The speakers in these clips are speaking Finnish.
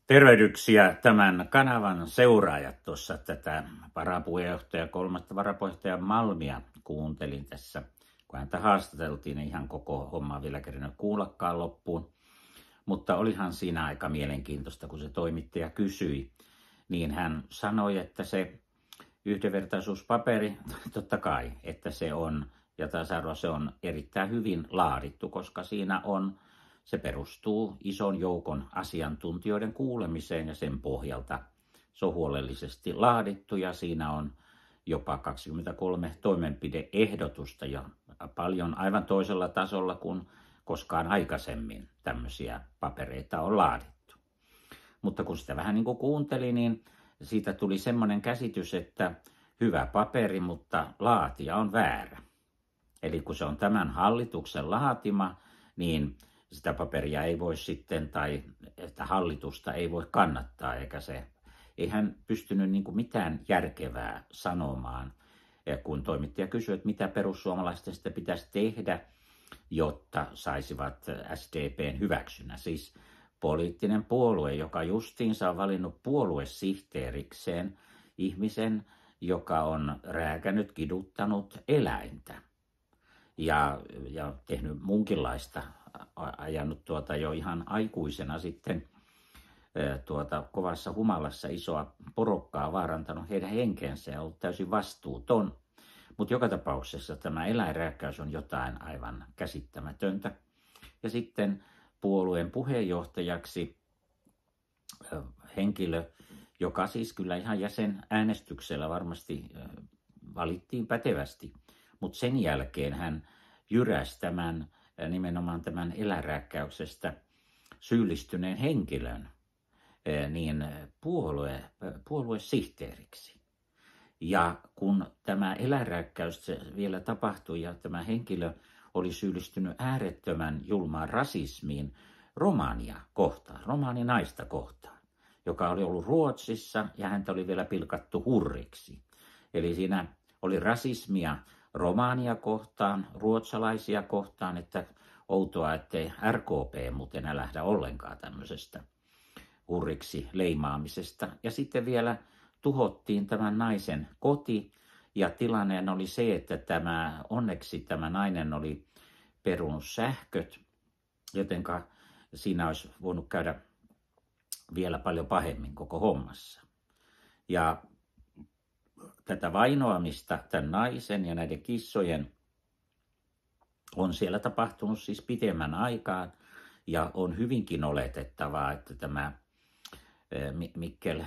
Tervehdyksiä tämän kanavan seuraajat. Tuossa tätä kolmatta varapuheenjohtaja Malmia kuuntelin tässä, kun häntä haastateltiin, niin ihan koko homma vielä kerinyt kuullakaan loppuun. Mutta olihan siinä aika mielenkiintoista, kun se toimittaja kysyi, niin hän sanoi, että se yhdenvertaisuuspaperi, totta kai, että se on, ja tasa-arvo, se on erittäin hyvin laadittu, koska siinä on, se perustuu ison joukon asiantuntijoiden kuulemiseen ja sen pohjalta se on huolellisesti laadittu ja siinä on jopa 23 toimenpideehdotusta ja paljon aivan toisella tasolla kuin koskaan aikaisemmin tämmöisiä papereita on laadittu. Mutta kun sitä vähän niin kuin kuunteli, niin siitä tuli semmoinen käsitys, että hyvä paperi, mutta laatija on väärä. Eli kun se on tämän hallituksen laatima, niin sitä paperia ei voi sitten, tai että hallitusta ei voi kannattaa, ei hän pystynyt niin kuin mitään järkevää sanomaan, kun toimittaja kysyi, että mitä perussuomalaisten sitten pitäisi tehdä, jotta saisivat SDPn hyväksynnän. Siis poliittinen puolue, joka justiinsa on valinnut puoluesihteerikseen ihmisen, joka on rääkännyt, kiduttanut eläintä ja tehnyt muunkinlaista, ajanut jo ihan aikuisena sitten kovassa humalassa isoa porukkaa, vaarantanut heidän henkensä ja ollut täysin vastuuton. Mutta joka tapauksessa tämä eläinrääkkäys on jotain aivan käsittämätöntä. Ja sitten puolueen puheenjohtajaksi henkilö, joka siis kyllä ihan jäsenäänestyksellä varmasti valittiin pätevästi, mutta sen jälkeen hän jyräsi nimenomaan tämän eläinrääkkäyksestä syyllistyneen henkilön niin puoluesihteeriksi. Ja kun tämä eläinrääkkäys vielä tapahtui ja tämä henkilö oli syyllistynyt äärettömän julmaan rasismiin romaaninaista kohtaan, joka oli ollut Ruotsissa ja häntä oli vielä pilkattu hurriksi. Eli siinä oli rasismia romaania kohtaan, ruotsalaisia kohtaan, että outoa, ettei RKP muuten lähdä ollenkaan tämmöisestä hurriksi leimaamisesta. Ja sitten vielä tuhottiin tämän naisen koti ja tilanne oli se, että onneksi tämä nainen oli perunut sähköt, jotenka siinä olisi voinut käydä vielä paljon pahemmin koko hommassa. Ja tätä vainoamista tämän naisen ja näiden kissojen on siellä tapahtunut siis pitemmän aikaan ja on hyvinkin oletettavaa, että tämä Mikkel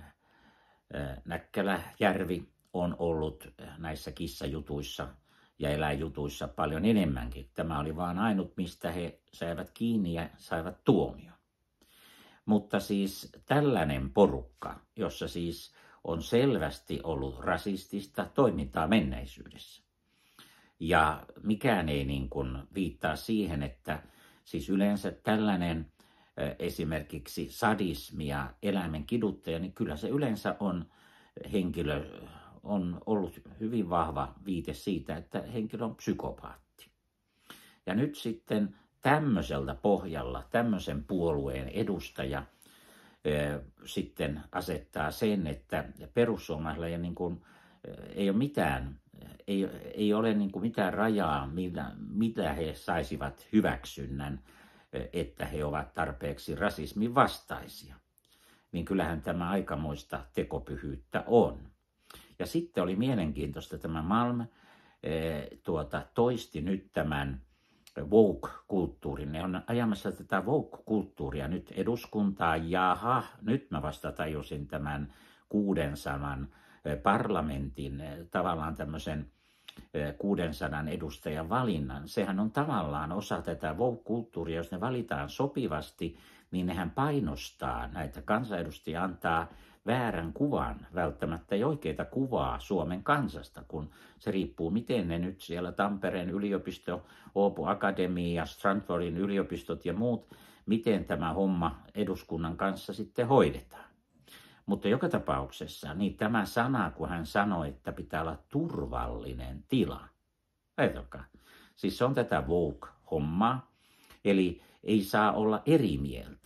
Näkkäläjärvi on ollut näissä kissajutuissa ja eläinjutuissa paljon enemmänkin. Tämä oli vaan ainut, mistä he saivat kiinni ja saivat tuomion. Mutta siis tällainen porukka, jossa siis on selvästi ollut rasistista toimintaa menneisyydessä. Ja mikään ei niin kuin viittaa siihen, että siis yleensä tällainen esimerkiksi sadismi ja eläimen kiduttaja, niin kyllä se yleensä on henkilö, on ollut hyvin vahva viite siitä, että henkilö on psykopaatti. Ja nyt sitten tämmöiseltä pohjalla, tämmöisen puolueen edustaja sitten asettaa sen, että perussuomalaisilla ei ole mitään, ei ole niin kuin mitään rajaa, mitä he saisivat hyväksynnän, että he ovat tarpeeksi rasismin vastaisia. Niin kyllähän tämä aikamoista tekopyhyyttä on. Ja sitten oli mielenkiintoista, tämä Malm toisti nyt tämän woke-kulttuurin. Ne on ajamassa tätä woke-kulttuuria nyt eduskuntaan. Jaha, nyt mä vasta tajusin tämän 600 parlamentin tavallaan tämmöisen 600 edustajan valinnan. Sehän on tavallaan osa tätä woke-kulttuuria. Jos ne valitaan sopivasti, niin nehän painostaa näitä kansanedustajia, antaa väärän kuvan, välttämättä ei oikeita kuvaa Suomen kansasta, kun se riippuu, miten ne nyt siellä Tampereen yliopisto, Åbo Akademi ja Strandfordin yliopistot ja muut, miten tämä homma eduskunnan kanssa sitten hoidetaan. Mutta joka tapauksessa, niin tämä sana, kun hän sanoi, että pitää olla turvallinen tila. Ajatelkaa. Siis se on tätä woke-hommaa, eli ei saa olla eri mieltä.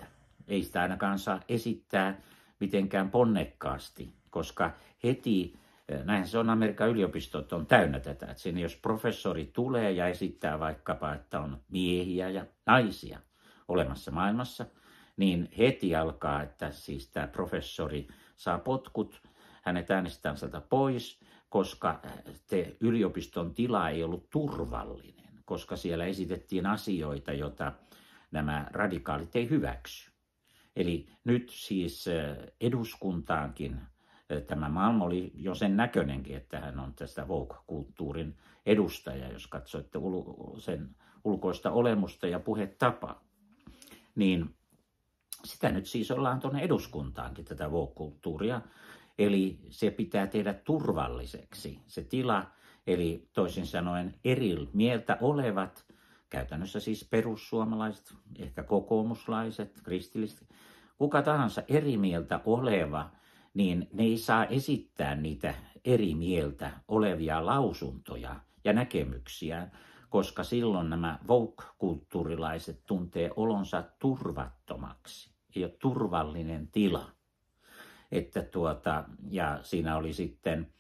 ei sitä ainakaan saa esittää mitenkään ponnekkaasti, koska heti, näinhän se on, Amerikan yliopistot on täynnä tätä, että siinä jos professori tulee ja esittää vaikkapa, että on miehiä ja naisia olemassa maailmassa, niin heti alkaa, että siis tämä professori saa potkut, hänet äänestetään sieltä pois, koska yliopiston tila ei ollut turvallinen, koska siellä esitettiin asioita, joita nämä radikaalit ei hyväksy. Eli nyt siis eduskuntaankin tämä Malm oli jo sen näköinenkin, että hän on tästä woke-kulttuurin edustaja, jos katsoitte sen ulkoista olemusta ja puhetapaa. Niin sitä nyt siis ollaan tuonne eduskuntaankin, tätä woke-kulttuuria. Eli se pitää tehdä turvalliseksi, se tila, eli toisin sanoen eri mieltä olevat, käytännössä siis perussuomalaiset, ehkä kokoomuslaiset, kristilliset, kuka tahansa eri mieltä oleva, niin ne ei saa esittää niitä eri mieltä olevia lausuntoja ja näkemyksiä, koska silloin nämä woke-kulttuurilaiset tuntee olonsa turvattomaksi. Ei ole turvallinen tila. Että ja siinä oli sitten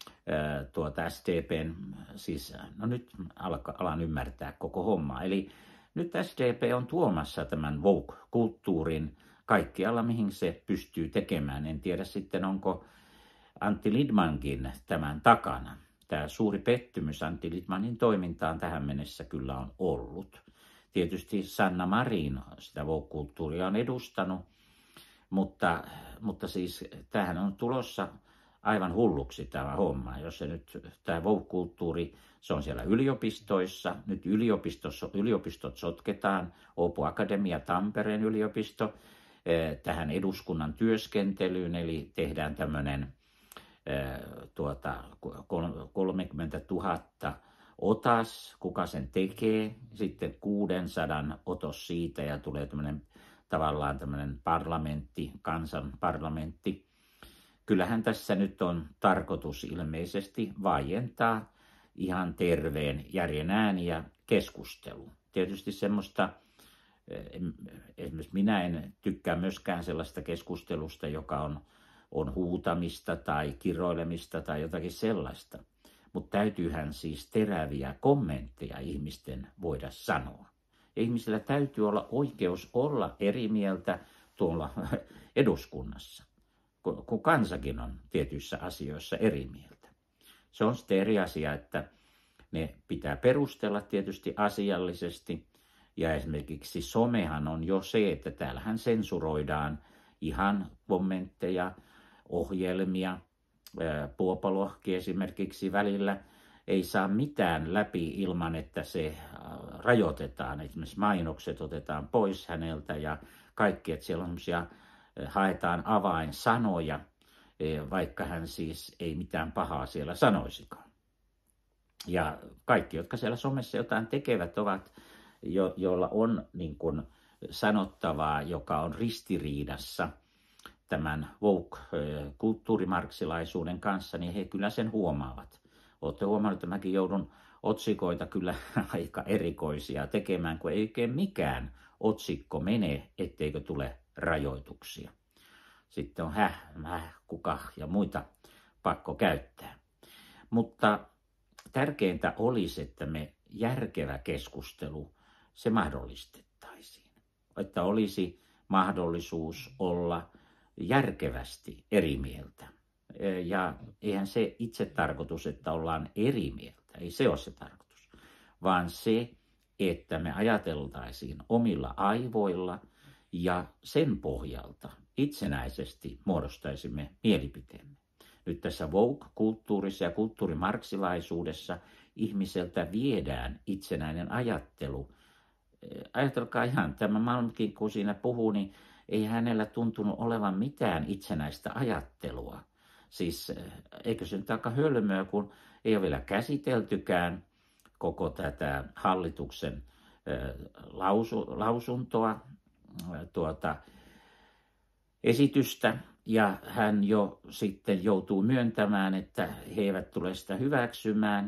SDPn, siis no nyt alan ymmärtää koko hommaa. Eli nyt SDP on tuomassa tämän woke-kulttuurin kaikkialla, mihin se pystyy tekemään. En tiedä sitten, onko Antti Lindmankin tämän takana. Tämä suuri pettymys Antti Lindmanin toimintaan tähän mennessä kyllä on ollut. Tietysti Sanna Marin sitä woke-kulttuuria on edustanut, mutta siis tämähän on tulossa aivan hulluksi tämä homma. Jos se nyt, tämä woke-kulttuuri, se on siellä yliopistoissa. Nyt yliopistot sotketaan. Åbo Akademia, Tampereen yliopisto, tähän eduskunnan työskentelyyn. Eli tehdään tämmöinen 30 000 otas, kuka sen tekee. Sitten 600 otos siitä ja tulee tavallaan tämmöinen parlamentti, kansanparlamentti. Kyllähän tässä nyt on tarkoitus ilmeisesti vaientaa ihan terveen järjen ääni ja keskustelu. Tietysti semmoista, esimerkiksi minä en tykkää myöskään sellaista keskustelusta, joka on huutamista tai kiroilemista tai jotakin sellaista. Mutta täytyyhän siis teräviä kommentteja ihmisten voida sanoa. Ja ihmisillä täytyy olla oikeus olla eri mieltä tuolla eduskunnassa, kun kansakin on tietyissä asioissa eri mieltä. Se on sitten eri asia, että ne pitää perustella tietysti asiallisesti. Ja esimerkiksi somehan on jo se, että täällähän sensuroidaan ihan kommentteja, ohjelmia. Puopalohki esimerkiksi välillä ei saa mitään läpi ilman, että se rajoitetaan. Esimerkiksi mainokset otetaan pois häneltä ja kaikki, että siellä on semmoisia, haetaan avainsanoja, vaikka hän siis ei mitään pahaa siellä sanoisikaan. Ja kaikki, jotka siellä somessa jotain tekevät, ovat, joilla on niin kuin sanottavaa, joka on ristiriidassa tämän woke-kulttuurimarksilaisuuden kanssa, niin he kyllä sen huomaavat. Olette huomannut, että mäkin joudun otsikoita kyllä aika erikoisia tekemään, kun ei oikein mikään otsikko mene, etteikö tule rajoituksia. Sitten on kuka ja muita pakko käyttää. Mutta tärkeintä olisi, että me järkevä keskustelu, se mahdollistettaisiin. Että olisi mahdollisuus olla järkevästi eri mieltä. Ja eihän se itse tarkoitus, että ollaan eri mieltä. Ei se ole se tarkoitus. Vaan se, että me ajateltaisiin omilla aivoilla ja sen pohjalta itsenäisesti muodostaisimme mielipiteemme. Nyt tässä woke-kulttuurissa ja kulttuurimarksilaisuudessa ihmiseltä viedään itsenäinen ajattelu. Ajatelkaa ihan, tämä Malmkin kun siinä puhuu, niin ei hänellä tuntunut olevan mitään itsenäistä ajattelua. Siis eikö se nyt aika hölmöä, kun ei ole vielä käsiteltykään koko tätä hallituksen lausuntoa, esitystä, ja hän jo sitten joutuu myöntämään, että he eivät tule sitä hyväksymään,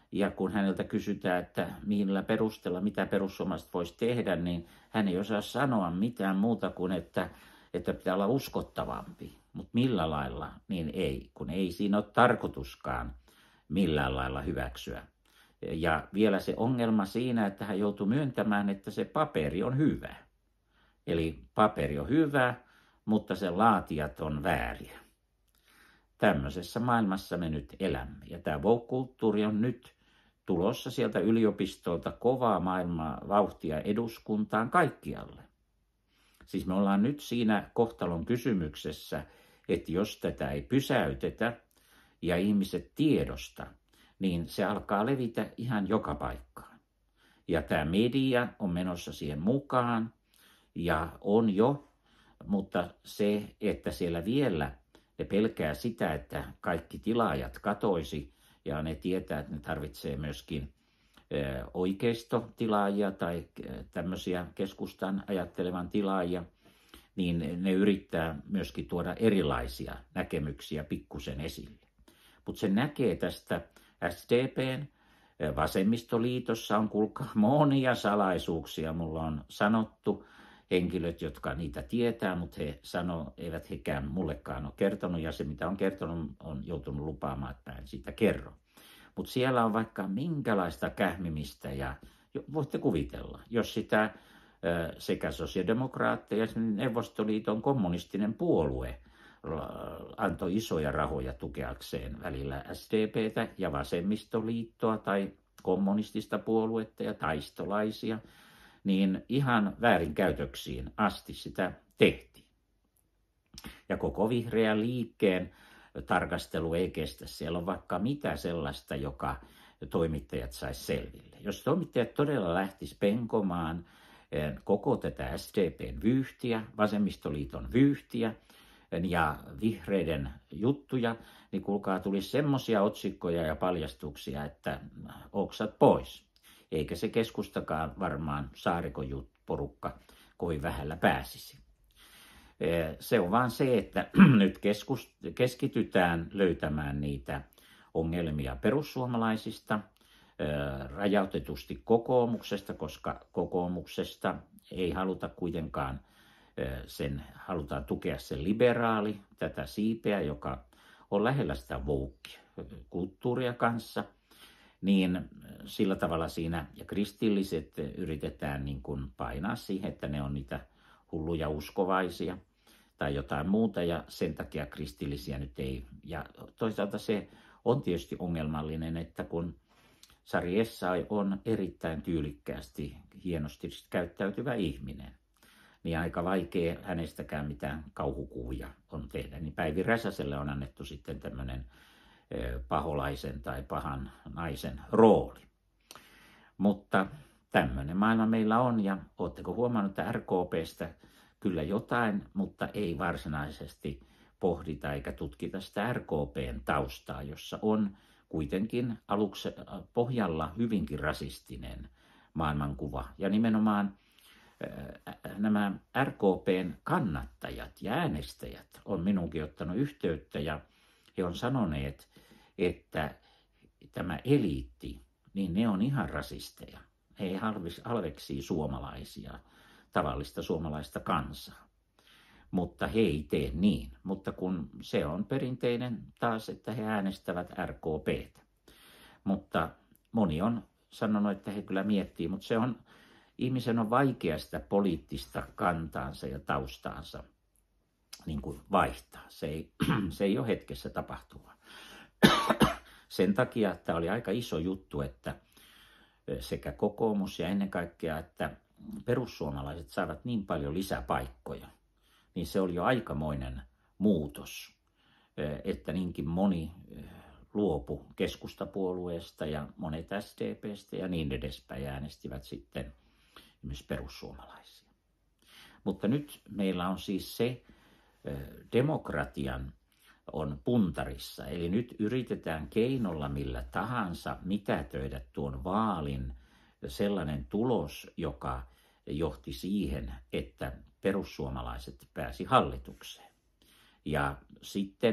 Ja kun häneltä kysytään, että millä perusteella, mitä perussuomalaiset voisi tehdä, niin hän ei osaa sanoa mitään muuta kuin, että pitää olla uskottavampi. Mutta millä lailla, niin ei, kun ei siinä ole tarkoituskaan millään lailla hyväksyä. Ja vielä se ongelma siinä, että hän joutuu myöntämään, että se paperi on hyvä. Eli paperi on hyvä, mutta sen laatijat on vääriä. Tämmöisessä maailmassa me nyt elämme. Ja tämä woke-kulttuuri on nyt tulossa sieltä yliopistolta kovaa maailmaa vauhtia eduskuntaan kaikkialle. Siis me ollaan nyt siinä kohtalon kysymyksessä, että jos tätä ei pysäytetä ja ihmiset tiedosta, niin se alkaa levitä ihan joka paikkaan. Ja tämä media on menossa siihen mukaan ja on jo, mutta se, että siellä vielä ne pelkää sitä, että kaikki tilaajat katoisi ja ne tietää, että ne tarvitsee myöskin oikeistotilaajia tai tämmöisiä keskustan ajattelevan tilaajia, niin ne yrittää myöskin tuoda erilaisia näkemyksiä pikkusen esille. Mutta se näkee tästä SDPn vasemmistoliitossa on kuulkaa monia salaisuuksia. Mulla on sanottu henkilöt, jotka niitä tietää, mutta eivät hekään mullekaan ole kertonut. Ja se, mitä on kertonut, on joutunut lupaamaan, että en siitä kerro. Mutta siellä on vaikka minkälaista kähmimistä ja voitte kuvitella, jos sitä sekä sosiaalidemokraatteja ja Neuvostoliiton kommunistinen puolue antoi isoja rahoja tukeakseen välillä SDPtä ja vasemmistoliittoa tai kommunistista puoluetta ja taistolaisia, niin ihan väärinkäytöksiin asti sitä tehtiin. Ja koko vihreän liikkeen tarkastelu ei kestä. Siellä on vaikka mitä sellaista, joka toimittajat saisi selville. Jos toimittajat todella lähtis penkomaan koko tätä SDPn vyyhtiä, vasemmistoliiton vyyhtiä ja vihreiden juttuja, niin kuulkaa tulisi semmoisia otsikkoja ja paljastuksia, että oksat pois. Eikä se keskustakaan varmaan Saarikon porukka kovin vähällä pääsisi. Se on vaan se, että nyt keskitytään löytämään niitä ongelmia perussuomalaisista, rajautetusti kokoomuksesta, koska kokoomuksesta ei haluta kuitenkaan, halutaan tukea sen liberaali, tätä siipeä, joka on lähellä sitä woke-kulttuuria kanssa, niin sillä tavalla siinä, ja kristilliset yritetään niin kuin painaa siihen, että ne on niitä hulluja uskovaisia tai jotain muuta, ja sen takia kristillisiä nyt ei. Ja toisaalta se on tietysti ongelmallinen, että kun Sari Essayah on erittäin tyylikkäästi, hienosti käyttäytyvä ihminen, niin aika vaikea hänestäkään mitään kauhukuvia on tehdä. Niin Päivi Räsäselle on annettu sitten tämmöinen paholaisen tai pahan naisen rooli. Mutta tämmöinen maailma meillä on, ja ootteko huomannut, että RKPstä kyllä jotain, mutta ei varsinaisesti pohdita eikä tutkita sitä RKPn taustaa, jossa on kuitenkin aluksi pohjalla hyvinkin rasistinen maailmankuva. Ja nimenomaan nämä RKPn kannattajat ja äänestäjät on minunkin ottanut yhteyttä, ja he on sanoneet, että tämä eliitti, niin ne on ihan rasisteja. He halveksii suomalaisia, tavallista suomalaista kansaa. Mutta he ei tee niin. Mutta kun se on perinteinen taas, että he äänestävät RKPtä. Mutta moni on sanonut, että he kyllä miettii, mutta ihmisen on vaikea sitä poliittista kantaansa ja taustaansa niin kuin vaihtaa. Se ei ole hetkessä tapahtuvaa. Sen takia tämä oli aika iso juttu, että sekä kokoomus ja ennen kaikkea, että perussuomalaiset saavat niin paljon lisäpaikkoja, niin se oli jo aikamoinen muutos, että niinkin moni luopu keskustapuolueesta ja monet SDPstä ja niin edespäin äänestivät sitten myös perussuomalaisia. Mutta nyt meillä on siis se demokratian on puntarissa, eli nyt yritetään keinolla millä tahansa mitätöidä tuon vaalin sellainen tulos, joka johti siihen, että perussuomalaiset pääsi hallitukseen. Ja sitten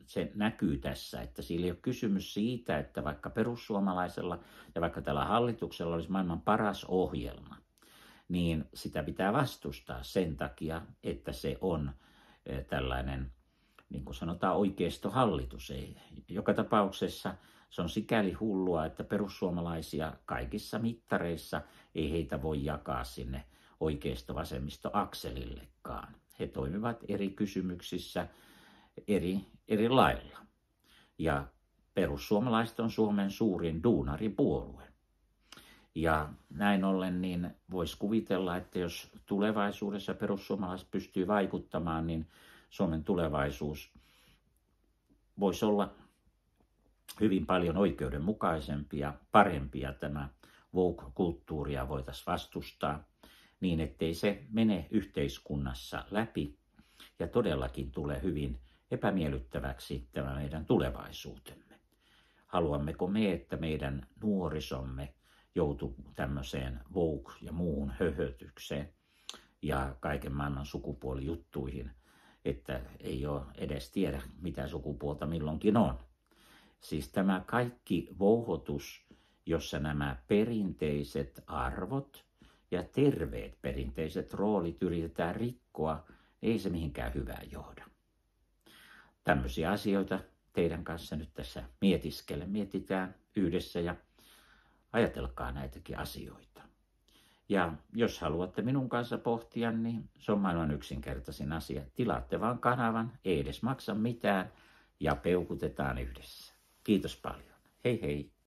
se näkyy tässä, että siinä ei ole kysymys siitä, että vaikka perussuomalaisella ja vaikka tällä hallituksella olisi maailman paras ohjelma, niin sitä pitää vastustaa sen takia, että se on tällainen, niin kuin sanotaan, oikeistohallitus. Joka tapauksessa se on sikäli hullua, että perussuomalaisia kaikissa mittareissa ei heitä voi jakaa sinne oikeisto-vasemmisto-akselillekaan. He toimivat eri kysymyksissä eri lailla. Ja perussuomalaiset on Suomen suurin duunaripuolue. Ja näin ollen niin voisi kuvitella, että jos tulevaisuudessa perussuomalaiset pystyy vaikuttamaan, niin Suomen tulevaisuus voisi olla hyvin paljon oikeudenmukaisempia, parempia. Tämä woke-kulttuuria voitaisiin vastustaa niin, ettei se mene yhteiskunnassa läpi ja todellakin tulee hyvin epämiellyttäväksi tämä meidän tulevaisuutemme. Haluammeko me, että meidän nuorisomme joutuu tämmöiseen woke ja muun höhötykseen ja kaiken maailman sukupuolijuttuihin, että ei ole edes tiedä, mitä sukupuolta milloinkin on. Siis tämä kaikki vouhotus, jossa nämä perinteiset arvot ja terveet perinteiset roolit yritetään rikkoa, ei se mihinkään hyvää johda. Tämmöisiä asioita teidän kanssa nyt tässä mietitään yhdessä ja ajatelkaa näitäkin asioita. Ja jos haluatte minun kanssa pohtia, niin se on maailman yksinkertaisin asia. Tilaatte vaan kanavan, ei edes maksa mitään ja peukutetaan yhdessä. Kiitos paljon. Hei hei.